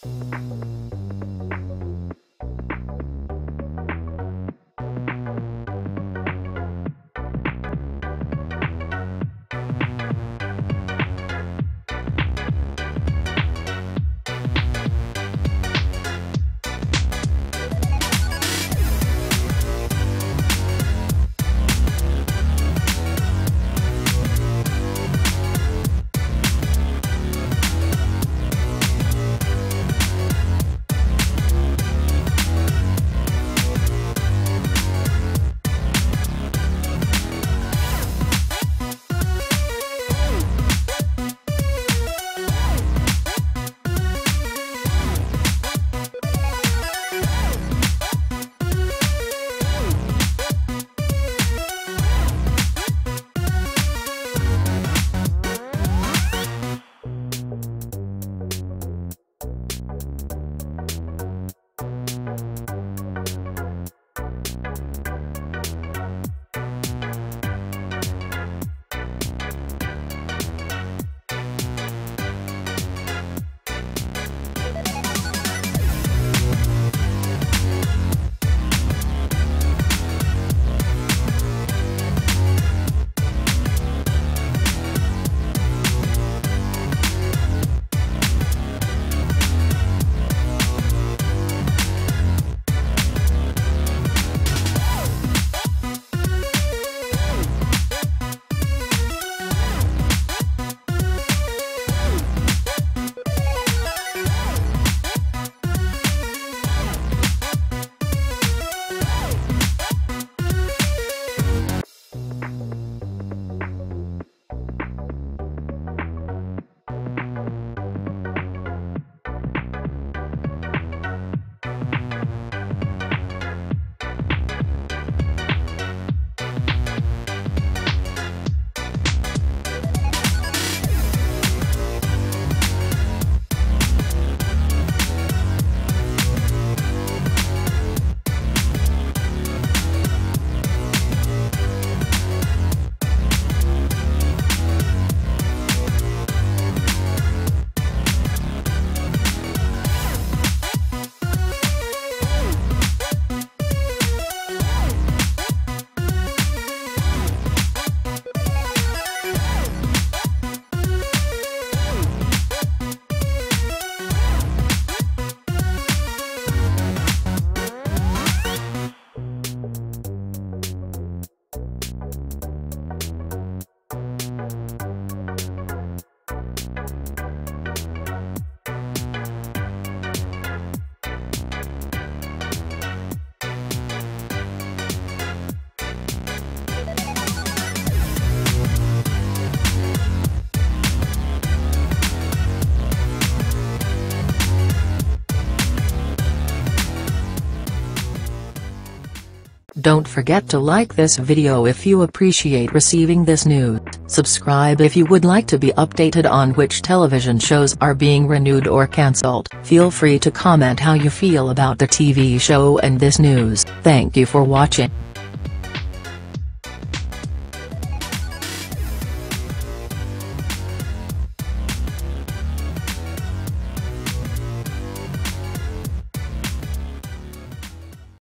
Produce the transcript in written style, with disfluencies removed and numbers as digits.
Don't forget to like this video if you appreciate receiving this news. Subscribe if you would like to be updated on which television shows are being renewed or cancelled. Feel free to comment how you feel about the TV show and this news. Thank you for watching.